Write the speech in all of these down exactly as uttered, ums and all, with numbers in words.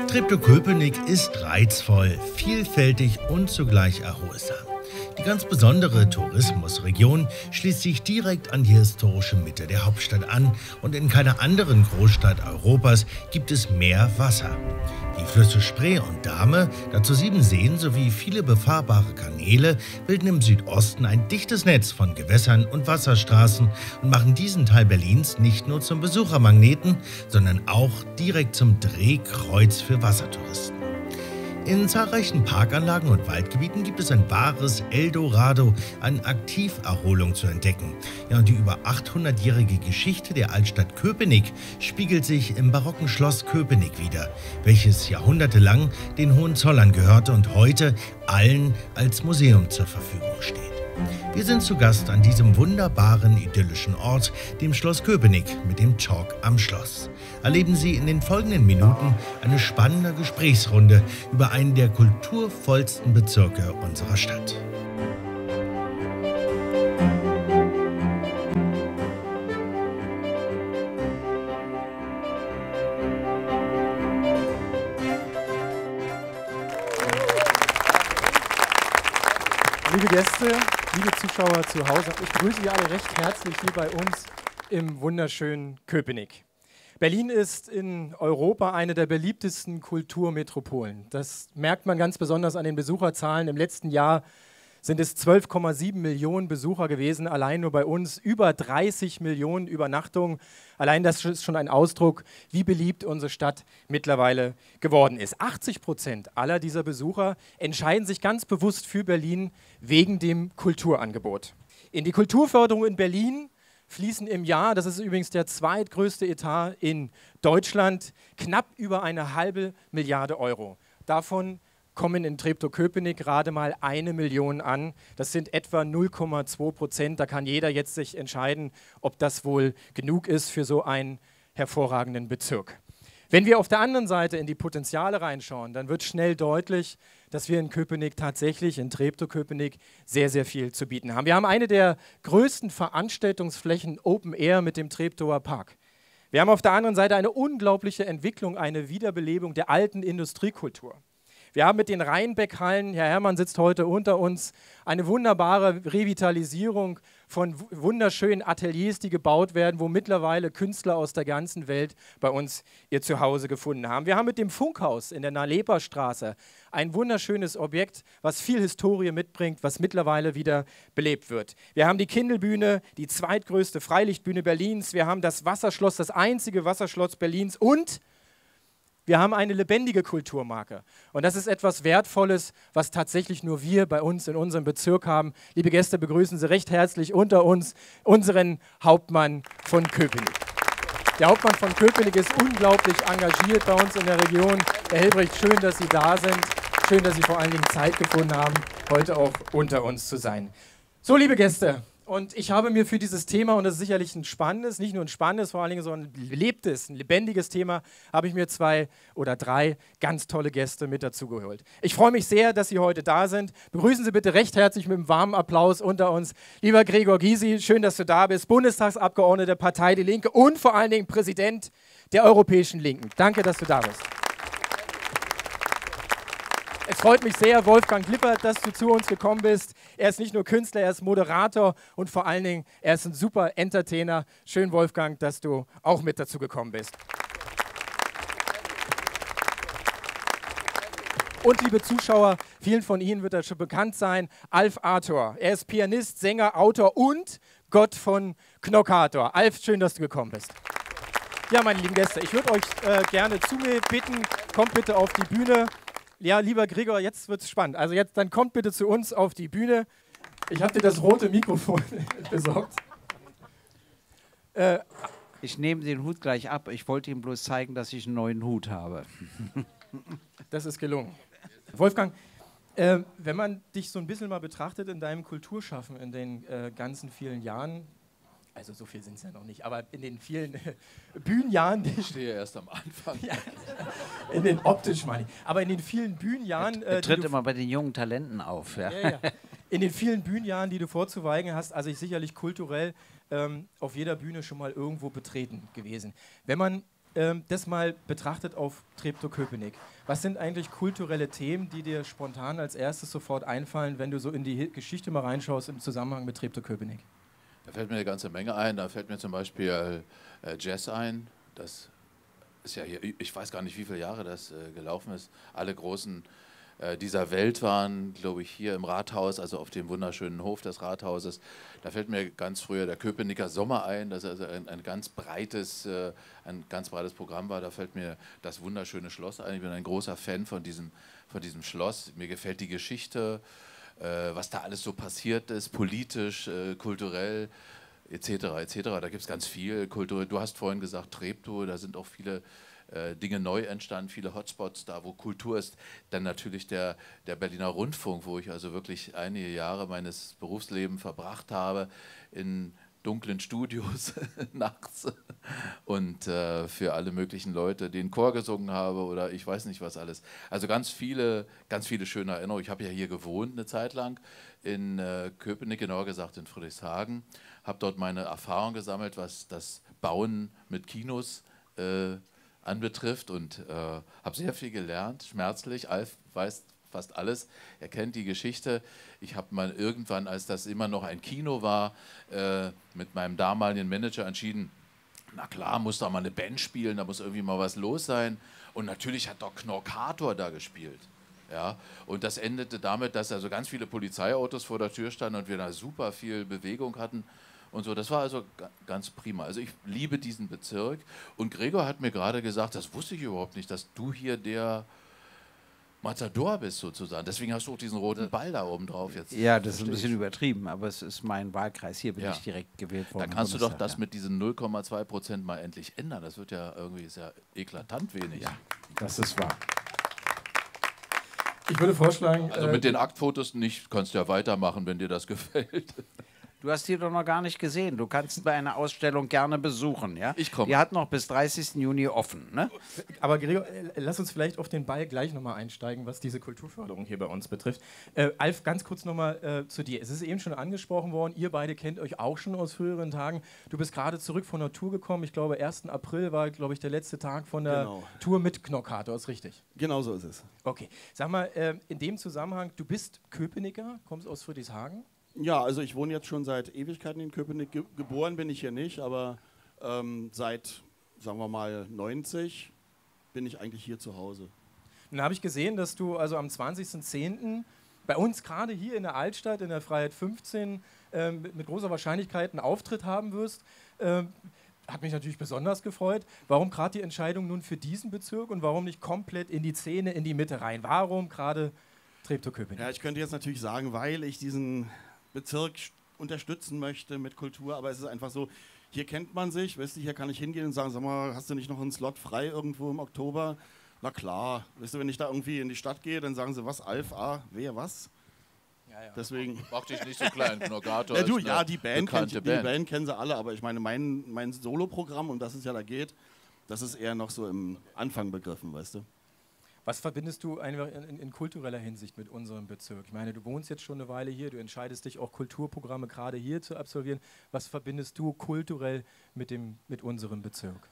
Treptow-Köpenick ist reizvoll, vielfältig und zugleich erholsam. Die ganz besondere Tourismusregion schließt sich direkt an die historische Mitte der Hauptstadt an und in keiner anderen Großstadt Europas gibt es mehr Wasser. Die Flüsse Spree und Dahme, dazu sieben Seen sowie viele befahrbare Kanäle bilden im Südosten ein dichtes Netz von Gewässern und Wasserstraßen und machen diesen Teil Berlins nicht nur zum Besuchermagneten, sondern auch direkt zum Drehkreuz für Wassertouristen. In zahlreichen Parkanlagen und Waldgebieten gibt es ein wahres Eldorado an Aktiverholung zu entdecken. Ja, und die über achthundertjährige Geschichte der Altstadt Köpenick spiegelt sich im barocken Schloss Köpenick wider, welches jahrhundertelang den Hohenzollern gehörte und heute allen als Museum zur Verfügung steht. Wir sind zu Gast an diesem wunderbaren, idyllischen Ort, dem Schloss Köpenick mit dem Talk am Schloss. Erleben Sie in den folgenden Minuten eine spannende Gesprächsrunde über einen der kulturvollsten Bezirke unserer Stadt. Liebe Gäste, liebe Zuschauer zu Hause, ich begrüße Sie alle recht herzlich hier bei uns im wunderschönen Köpenick. Berlin ist in Europa eine der beliebtesten Kulturmetropolen. Das merkt man ganz besonders an den Besucherzahlen. Im letzten Jahr sind es zwölf Komma sieben Millionen Besucher gewesen, allein nur bei uns, über dreißig Millionen Übernachtungen. Allein das ist schon ein Ausdruck, wie beliebt unsere Stadt mittlerweile geworden ist. achtzig Prozent aller dieser Besucher entscheiden sich ganz bewusst für Berlin wegen dem Kulturangebot. In die Kulturförderung in Berlin fließen im Jahr, das ist übrigens der zweitgrößte Etat in Deutschland, knapp über eine halbe Milliarde Euro. Davon kommen in Treptow-Köpenick gerade mal eine Million an. Das sind etwa null Komma zwei Prozent. Da kann jeder jetzt sich entscheiden, ob das wohl genug ist für so einen hervorragenden Bezirk. Wenn wir auf der anderen Seite in die Potenziale reinschauen, dann wird schnell deutlich, dass wir in Köpenick tatsächlich, in Treptow-Köpenick, sehr, sehr viel zu bieten haben. Wir haben eine der größten Veranstaltungsflächen Open Air mit dem Treptower Park. Wir haben auf der anderen Seite eine unglaubliche Entwicklung, eine Wiederbelebung der alten Industriekultur. Wir haben mit den Rheinbeck-Hallen, Herr Herrmann sitzt heute unter uns, eine wunderbare Revitalisierung von wunderschönen Ateliers, die gebaut werden, wo mittlerweile Künstler aus der ganzen Welt bei uns ihr Zuhause gefunden haben. Wir haben mit dem Funkhaus in der Nalepa-Straße ein wunderschönes Objekt, was viel Historie mitbringt, was mittlerweile wieder belebt wird. Wir haben die Kindelbühne, die zweitgrößte Freilichtbühne Berlins. Wir haben das Wasserschloss, das einzige Wasserschloss Berlins und wir haben eine lebendige Kulturmarke und das ist etwas Wertvolles, was tatsächlich nur wir bei uns in unserem Bezirk haben. Liebe Gäste, begrüßen Sie recht herzlich unter uns unseren Hauptmann von Köpenick. Der Hauptmann von Köpenick ist unglaublich engagiert bei uns in der Region. Herr Helbrecht, schön, dass Sie da sind. Schön, dass Sie vor allen Dingen Zeit gefunden haben, heute auch unter uns zu sein. So, liebe Gäste. Und ich habe mir für dieses Thema, und das ist sicherlich ein spannendes, nicht nur ein spannendes, vor allen Dingen so ein belebtes, ein lebendiges Thema, habe ich mir zwei oder drei ganz tolle Gäste mit dazu geholt. Ich freue mich sehr, dass Sie heute da sind. Begrüßen Sie bitte recht herzlich mit einem warmen Applaus unter uns. Lieber Gregor Gysi, schön, dass du da bist, Bundestagsabgeordneter der Partei Die Linke und vor allen Dingen Präsident der Europäischen Linken. Danke, dass du da bist. Es freut mich sehr, Wolfgang Lippert, dass du zu uns gekommen bist. Er ist nicht nur Künstler, er ist Moderator und vor allen Dingen, er ist ein super Entertainer. Schön, Wolfgang, dass du auch mit dazu gekommen bist. Und liebe Zuschauer, vielen von Ihnen wird er schon bekannt sein, Alf Arthur. Er ist Pianist, Sänger, Autor und Gott von Knockator. Alf, schön, dass du gekommen bist. Ja, meine lieben Gäste, ich würde euch äh, gerne zu mir bitten, kommt bitte auf die Bühne. Ja, lieber Gregor, jetzt wird es spannend. Also jetzt, dann kommt bitte zu uns auf die Bühne. Ich habe dir das rote Mikrofon besorgt. Äh, ich nehme den Hut gleich ab. Ich wollte ihm bloß zeigen, dass ich einen neuen Hut habe. Das ist gelungen. Wolfgang, äh, wenn man dich so ein bisschen mal betrachtet in deinem Kulturschaffen in den äh, ganzen vielen Jahren, also so viel sind es ja noch nicht, aber in den vielen äh, Bühnenjahren... Ich stehe erst am Anfang. Ja, in den optisch meine ich, aber in den vielen Bühnenjahren... Er, er tritt immer bei den jungen Talenten auf. Ja. Ja, ja. In den vielen Bühnenjahren, die du vorzuweisen hast, also ich sicherlich kulturell ähm, auf jeder Bühne schon mal irgendwo betreten gewesen. Wenn man Ähm, das mal betrachtet auf Treptow-Köpenick. Was sind eigentlich kulturelle Themen, die dir spontan als erstes sofort einfallen, wenn du so in die Hi- Geschichte mal reinschaust im Zusammenhang mit Treptow-Köpenick? Da fällt mir eine ganze Menge ein. Da fällt mir zum Beispiel äh, Jazz ein. Das ist ja hier, ich weiß gar nicht, wie viele Jahre das äh, gelaufen ist. Alle großen äh, dieser Welt waren, glaube ich, hier im Rathaus, also auf dem wunderschönen Hof des Rathauses. Da fällt mir ganz früher der Köpenicker Sommer ein, das also ein, ein, ganz breites, äh, ein ganz breites Programm war. Da fällt mir das wunderschöne Schloss ein. Ich bin ein großer Fan von diesem, von diesem Schloss. Mir gefällt die Geschichte, äh, was da alles so passiert ist, politisch, äh, kulturell, et cetera et cetera. Da gibt es ganz viel Kultur. Du hast vorhin gesagt Treptow, da sind auch viele äh, Dinge neu entstanden, viele Hotspots da, wo Kultur ist. Dann natürlich der, der Berliner Rundfunk, wo ich also wirklich einige Jahre meines Berufslebens verbracht habe in dunklen Studios nachts und äh, für alle möglichen Leute den Chor gesungen habe oder ich weiß nicht was alles. Also ganz viele, ganz viele schöne Erinnerungen. Ich habe ja hier gewohnt eine Zeit lang in äh, Köpenick, genauer gesagt in Friedrichshagen, habe dort meine Erfahrung gesammelt, was das Bauen mit Kinos äh, anbetrifft und äh, habe sehr viel gelernt, schmerzlich. Alf weiß fast alles, er kennt die Geschichte. Ich habe mal irgendwann, als das immer noch ein Kino war, äh, mit meinem damaligen Manager entschieden, na klar, muss da mal eine Band spielen, da muss irgendwie mal was los sein. Und natürlich hat doch Knorkator da gespielt. Ja, und das endete damit, dass also ganz viele Polizeiautos vor der Tür standen und wir da super viel Bewegung hatten und so. Das war also ganz prima. Also ich liebe diesen Bezirk. Und Gregor hat mir gerade gesagt, das wusste ich überhaupt nicht, dass du hier der Matador bist sozusagen. Deswegen hast du auch diesen roten Ball da oben drauf jetzt. Ja, das ist ein bisschen übertrieben, aber es ist mein Wahlkreis. Hier bin Ja. ich direkt gewählt worden. Da kannst du doch Bundestag, das ja. mit diesen null Komma zwei Prozent mal endlich ändern. Das wird ja irgendwie sehr eklatant wenig. Ja, das ist wahr. Ich würde vorschlagen... Also äh, mit den Aktfotos nicht, kannst du ja weitermachen, wenn dir das gefällt. Du hast die doch noch gar nicht gesehen. Du kannst bei einer Ausstellung gerne besuchen. Ja? Ich komme. Die hat noch bis dreißigsten Juni offen. Ne? Aber Gregor, äh, lass uns vielleicht auf den Ball gleich nochmal einsteigen, was diese Kulturförderung hier bei uns betrifft. Äh, Alf, ganz kurz nochmal äh, zu dir. Es ist eben schon angesprochen worden, ihr beide kennt euch auch schon aus früheren Tagen. Du bist gerade zurück von der Tour gekommen. Ich glaube, ersten April war, glaube ich, der letzte Tag von der Genau. Tour mit Knorkator, ist richtig? Genau so ist es. Okay. Sag mal, äh, in dem Zusammenhang, du bist Köpenicker, kommst aus Friedrichshagen? Ja, also ich wohne jetzt schon seit Ewigkeiten in Köpenick. Ge geboren bin ich hier nicht, aber ähm, seit, sagen wir mal, neunzig bin ich eigentlich hier zu Hause. Dann habe ich gesehen, dass du also am zwanzigsten zehnten bei uns gerade hier in der Altstadt, in der Freiheit fünfzehn, ähm, mit, mit großer Wahrscheinlichkeit einen Auftritt haben wirst. Ähm, hat mich natürlich besonders gefreut. Warum gerade die Entscheidung nun für diesen Bezirk und warum nicht komplett in die Szene, in die Mitte rein? Warum gerade Treptow-Köpenick? Ja, ich könnte jetzt natürlich sagen, weil ich diesen Bezirk unterstützen möchte mit Kultur, aber es ist einfach so, hier kennt man sich, weißt du, hier kann ich hingehen und sagen, sag mal, hast du nicht noch einen Slot frei irgendwo im Oktober? Na klar, weißt du, wenn ich da irgendwie in die Stadt gehe, dann sagen sie, was, Alf, A, wer, was? Ja, ja. Deswegen... Mach dich nicht so klein, Knorkator Ja, du, ist ja, eine die Band, kennt, bekannte die Band. Band kennen sie alle, aber ich meine, mein, mein Soloprogramm, um das es ja da geht, das ist eher noch so im Anfang begriffen, weißt du? Was verbindest du einfach in, in, in kultureller Hinsicht mit unserem Bezirk? Ich meine, du wohnst jetzt schon eine Weile hier, du entscheidest dich auch Kulturprogramme gerade hier zu absolvieren. Was verbindest du kulturell mit, dem, mit unserem Bezirk?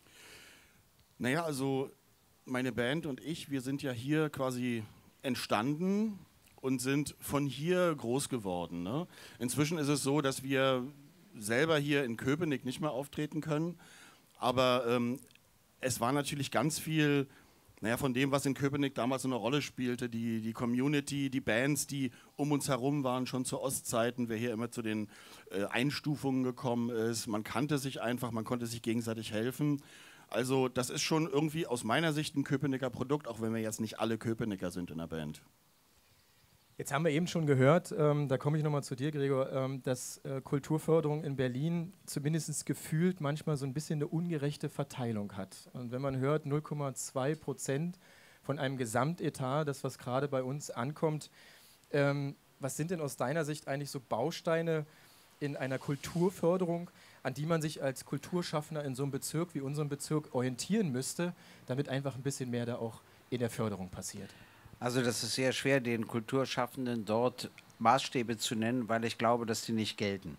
Naja, also meine Band und ich, wir sind ja hier quasi entstanden und sind von hier groß geworden. Ne? Inzwischen ist es so, dass wir selber hier in Köpenick nicht mehr auftreten können, aber ähm, es war natürlich ganz viel... Naja, von dem, was in Köpenick damals so eine Rolle spielte, die, die Community, die Bands, die um uns herum waren, schon zu Ostzeiten, wer hier immer zu den äh, Einstufungen gekommen ist. Man kannte sich einfach, man konnte sich gegenseitig helfen. Also das ist schon irgendwie aus meiner Sicht ein Köpenicker Produkt, auch wenn wir jetzt nicht alle Köpenicker sind in der Band. Jetzt haben wir eben schon gehört, ähm, da komme ich nochmal zu dir, Gregor, ähm, dass äh, Kulturförderung in Berlin zumindest gefühlt manchmal so ein bisschen eine ungerechte Verteilung hat. Und wenn man hört, null Komma zwei Prozent von einem Gesamtetat, das was gerade bei uns ankommt, ähm, was sind denn aus deiner Sicht eigentlich so Bausteine in einer Kulturförderung, an die man sich als Kulturschaffender in so einem Bezirk wie unserem Bezirk orientieren müsste, damit einfach ein bisschen mehr da auch in der Förderung passiert? Also das ist sehr schwer, den Kulturschaffenden dort Maßstäbe zu nennen, weil ich glaube, dass die nicht gelten.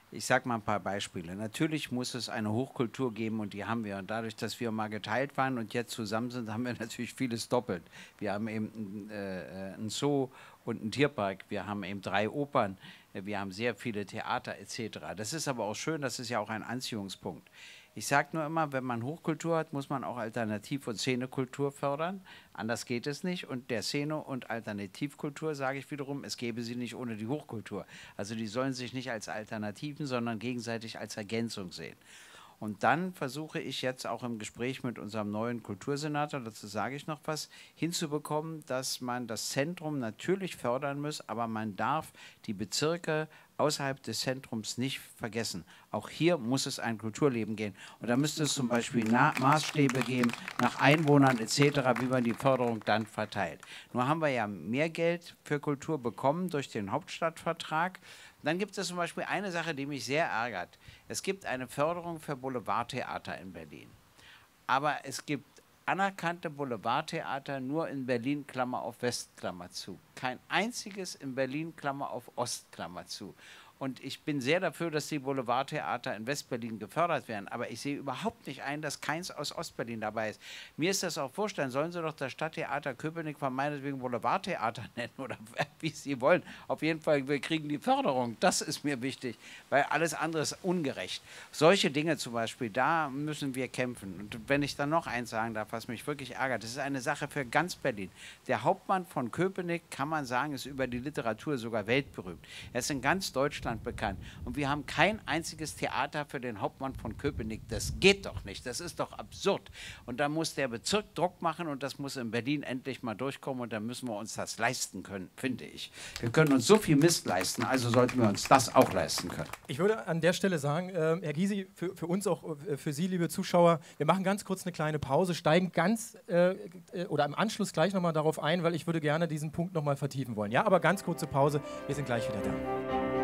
Ich sage mal ein paar Beispiele. Natürlich muss es eine Hochkultur geben und die haben wir. Und dadurch, dass wir mal geteilt waren und jetzt zusammen sind, haben wir natürlich vieles doppelt. Wir haben eben äh, einen Zoo und einen Tierpark, wir haben eben drei Opern, wir haben sehr viele Theater et cetera. Das ist aber auch schön, das ist ja auch ein Anziehungspunkt. Ich sage nur immer, wenn man Hochkultur hat, muss man auch Alternativ- und Szenekultur fördern. Anders geht es nicht. Und der Szene- und Alternativkultur sage ich wiederum, es gäbe sie nicht ohne die Hochkultur. Also die sollen sich nicht als Alternativen, sondern gegenseitig als Ergänzung sehen. Und dann versuche ich jetzt auch im Gespräch mit unserem neuen Kultursenator, dazu sage ich noch was, hinzubekommen, dass man das Zentrum natürlich fördern muss, aber man darf die Bezirke außerhalb des Zentrums nicht vergessen. Auch hier muss es ein Kulturleben gehen. Und da müsste es zum Beispiel Na- Maßstäbe geben, nach Einwohnern et cetera, wie man die Förderung dann verteilt. Nur haben wir ja mehr Geld für Kultur bekommen durch den Hauptstadtvertrag. Dann gibt es zum Beispiel eine Sache, die mich sehr ärgert. Es gibt eine Förderung für Boulevardtheater in Berlin. Aber es gibt anerkannte Boulevardtheater nur in Berlin, Klammer auf West, Klammer zu. Kein einziges in Berlin, Klammer auf Ost, Klammer zu. Und ich bin sehr dafür, dass die Boulevardtheater in Westberlin gefördert werden. Aber ich sehe überhaupt nicht ein, dass keins aus Ostberlin dabei ist. Mir ist das auch vorstellen, sollen Sie doch das Stadttheater Köpenick von meinetwegen Boulevardtheater nennen oder wie Sie wollen. Auf jeden Fall, wir kriegen die Förderung. Das ist mir wichtig, weil alles andere ist ungerecht. Solche Dinge zum Beispiel, da müssen wir kämpfen. Und wenn ich dann noch eins sagen darf, was mich wirklich ärgert, das ist eine Sache für ganz Berlin. Der Hauptmann von Köpenick, kann man sagen, ist über die Literatur sogar weltberühmt. Er ist in ganz Deutschland bekannt. Und wir haben kein einziges Theater für den Hauptmann von Köpenick. Das geht doch nicht. Das ist doch absurd. Und da muss der Bezirk Druck machen und das muss in Berlin endlich mal durchkommen und dann müssen wir uns das leisten können, finde ich. Wir können uns so viel Mist leisten, also sollten wir uns das auch leisten können. Ich würde an der Stelle sagen, äh, Herr Gysi, für, für uns auch, äh, für Sie, liebe Zuschauer, wir machen ganz kurz eine kleine Pause, steigen ganz äh, äh, oder im Anschluss gleich nochmal darauf ein, weil ich würde gerne diesen Punkt nochmal vertiefen wollen. Ja, aber ganz kurze Pause, wir sind gleich wieder da.